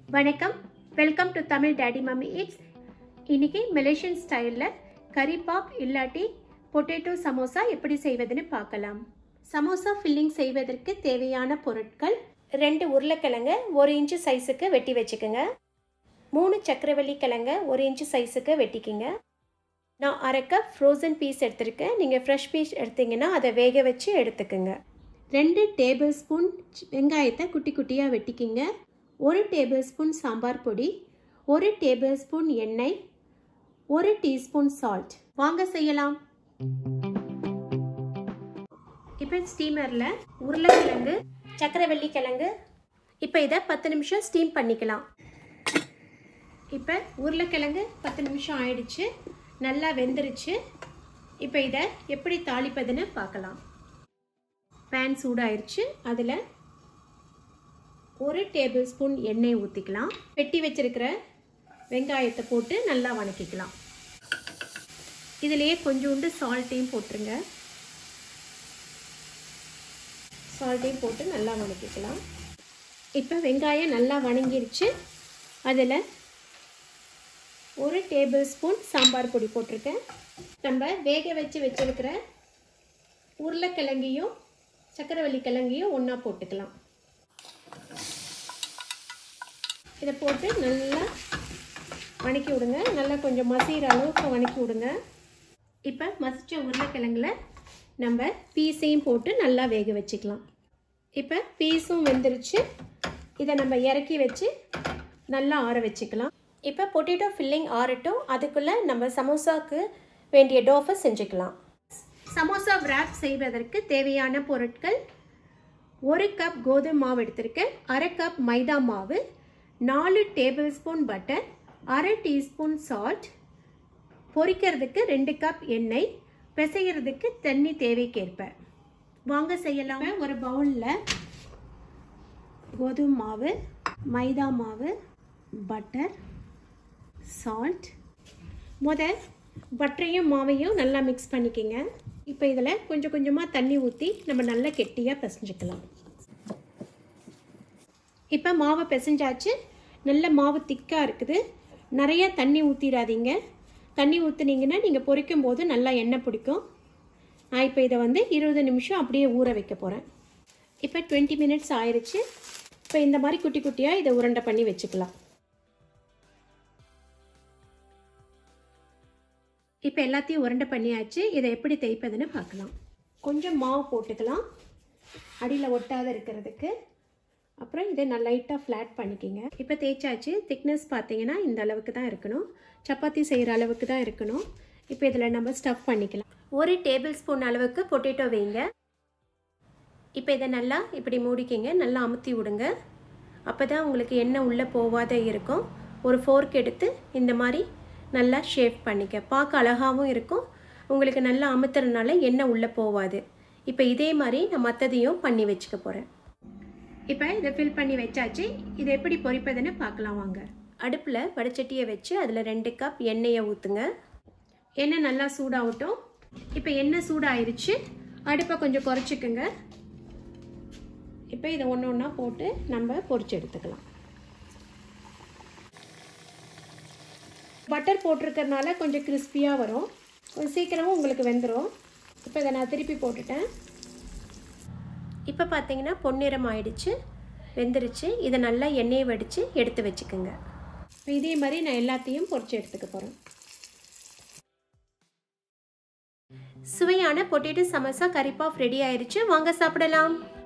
வணக்கம், welcome to Tamil daddy mummy eats. இன்னைக்கு Malaysian ஸ்டைலில் கறி பாப் இல்லாட்டி பொட்டேட்டோ சமோசா எப்படி செய்வதுன்னு பார்க்கலாம். சமோசா ஃபில்லிங் செய்வதற்கு தேவையான பொருட்கள்: 2 உருளைக்கிழங்கு 1 இன்ச்சு சைஸுக்கு வெட்டி வச்சுக்கோங்க. 3 சக்கரவள்ளி கிழங்கு 1 இன்ச்சு சைஸுக்கு வெட்டிக்கிங்க. நான் 1/2 கப் ஃப்ரோசன் பீஸ் எடுத்துருக்கேன். நீங்கள் ஃப்ரெஷ் பீஸ் எடுத்தீங்கன்னா அதை வேக வச்சு எடுத்துக்கோங்க. 2 டேபிள் ஸ்பூன் வெங்காயத்தை குட்டி குட்டியாக வெட்டிக்கிங்க. 1 டேபிள் ஸ்பூன் சாம்பார் பொடி, 1 டேபிள் ஸ்பூன் எண்ணெய், 1 டீஸ்பூன் சால்ட். வாங்க செய்யலாம். இப்போ ஸ்டீமரில் உருளைக்கிழங்கு, சக்கரவள்ளி கிழங்கு, இப்போ இதை 10 நிமிஷம் ஸ்டீம் பண்ணிக்கலாம். இப்போ உருளைக்கிழங்கு 10 நிமிஷம் ஆயிடுச்சு, நல்லா வெந்துருச்சு. இப்போ இதை எப்படி தாளிப்பதுன்னு பார்க்கலாம். பேன் சூடாயிருச்சு, அதில் 1 டேபிள் ஸ்பூன் எண்ணெய் ஊற்றிக்கலாம். வெட்டி வச்சிருக்கிற வெங்காயத்தை போட்டு நல்லா வதக்கிக்கலாம். இதிலேயே கொஞ்சோண்டு சால்ட்டையும் போட்டுருங்க. சால்ட்டையும் போட்டு நல்லா வதக்கிக்கலாம். இப்போ வெங்காயம் நல்லா வதங்கிருச்சு. அதில் 1 டேபிள் ஸ்பூன் சாம்பார் பொடி போட்டிருக்கேன். நம்ம வேக வச்சிருக்கிற உருளைக்கிழங்கையும் சக்கரவள்ளி கிழங்கையும் ஒன்றா போட்டுக்கலாம். இதை போட்டு நல்லா வதக்கி விடுங்க. நல்லா கொஞ்சம் மசிகிற அளவுக்கு வதக்கி விடுங்க. இப்போ மசித்த உருளைக்கிழங்குல நம்ம பீஸையும் போட்டு நல்லா வேக வச்சுக்கலாம். இப்போ பீஸும் வெந்துருச்சு. இதை நம்ம இறக்கி வச்சு நல்லா ஆற வச்சுக்கலாம். இப்போ பொட்டேட்டோ ஃபில்லிங் ஆறட்டும். அதுக்குள்ளே நம்ம சமோசாவுக்கு வேண்டிய டோஃபை செஞ்சுக்கலாம். சமோசா wrap செய்வதற்கு தேவையான பொருட்கள்: 1 கப் கோதுமை மாவு எடுத்திருக்கேன், 1/2 கப் மைதா மாவு, 4 tablespoon butter, 1/2 teaspoon salt, பொரிக்கிறதுக்கு 2 கப் எண்ணெய், பிசைகிறதுக்கு தண்ணி தேவைக்கேற்ப. வாங்க செய்யலாம். ஒரு பவுலில் கோதுமை மாவு, மைதா மாவு, பட்டர், சால்ட். பட்டரையும் மாவையும் நல்லா மிக்ஸ் பண்ணிக்கோங்க. இப்போ இதில் கொஞ்சம் கொஞ்சமாக தண்ணி ஊற்றி நம்ம நல்லா கெட்டியாக பிசைஞ்சிக்கலாம். இப்போ மாவை பிசைஞ்சாச்சு. நல்ல மாவு திக்காக இருக்குது. நிறையா தண்ணி ஊற்றிடாதீங்க. தண்ணி ஊற்றுனீங்கன்னா நீங்கள் பொரிக்கும் போது நல்லா எண்ணெய் பிடிக்கும். நான் இப்போ இதை 20 நிமிஷம் அப்படியே ஊற வைக்க போகிறேன். இப்போ 20 மினிட்ஸ் ஆயிடுச்சு. இப்போ இந்த மாதிரி குட்டி குட்டியாக இதை உருண்டை பண்ணி வச்சுக்கலாம். இப்போ எல்லாத்தையும் உருண்டை பண்ணியாச்சு. இதை எப்படி தேய்ப்பதுன்னு பார்க்கலாம். கொஞ்சம் மாவு போட்டுக்கலாம் அடியில் ஒட்டாத இருக்கிறதுக்கு. அப்புறம் இதை நான் லைட்டாக ஃப்ளாட் பண்ணிக்கிங்க. இப்போ தேய்ச்சாச்சு. திக்னஸ் பார்த்தீங்கன்னா இந்த அளவுக்கு தான் இருக்கணும். சப்பாத்தி செய்கிற அளவுக்கு தான் இருக்கணும். இப்போ இதில் நம்ம ஸ்டஃப் பண்ணிக்கலாம். 1 டேபிள் ஸ்பூன் அளவுக்கு பொட்டேட்டோ வைங்க. இப்போ இதை நல்லா இப்படி மூடிக்கிங்க. நல்லா அமுத்தி விடுங்க. அப்போ தான் உங்களுக்கு எண்ணெய் உள்ளே போகாத இருக்கும். ஒரு ஃபோர்க் எடுத்து இந்த மாதிரி நல்லா ஷேப் பண்ணிக்க. பார்க்க அழகாகவும் இருக்கும். உங்களுக்கு நல்லா அமுத்துறதுனால எண்ணெய் உள்ளே போகாது. இப்போ இதே மாதிரி நான் மற்றதையும் பண்ணி வச்சுக்க போகிறேன். இப்போ இதை ஃபில் பண்ணி வச்சாச்சு. இதை எப்படி பொரிப்பதுன்னு பார்க்கலாம் வாங்க. அடுப்பில் வடைச்சட்டியை வச்சு அதில் 2 கப் எண்ணெயை ஊற்றுங்க. எண்ணெய் நல்லா சூடாகட்டும். இப்போ எண்ணெய் சூடாயிருச்சு. அடுப்பை கொஞ்சம் குறைச்சிக்குங்க. இப்போ இதை ஒன்று ஒன்றா போட்டு நம்ம பொரிச்சு எடுத்துக்கலாம். பட்டர் போட்டிருக்கறனால கொஞ்சம் கிறிஸ்பியாக வரும். கொஞ்சம் சீக்கிரமும் உங்களுக்கு வெந்துடும். இப்போ இதை நான் திருப்பி போட்டுட்டேன். இப்போ பார்த்தீங்கன்னா பொன்னிறம் ஆயிடுச்சு, வெந்துருச்சு. இதை நல்லா எண்ணெயை வடித்து எடுத்து வச்சுக்கோங்க. இதே மாதிரி நான் எல்லாத்தையும் பொரிச்சு எடுத்துக்க போகிறேன். சுவையான பொட்டேட்டோ சமோசா கறி பாப் ரெடி ஆயிடுச்சு. வாங்க சாப்பிடலாம்.